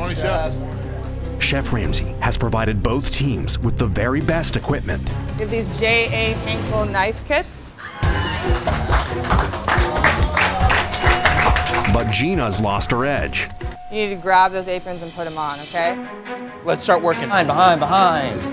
Morning, chefs. Chef Ramsay has provided both teams with the very best equipment. We have these J.A. Henckels knife kits. But Gina's lost her edge. You need to grab those aprons and put them on, okay? Let's start working. Behind.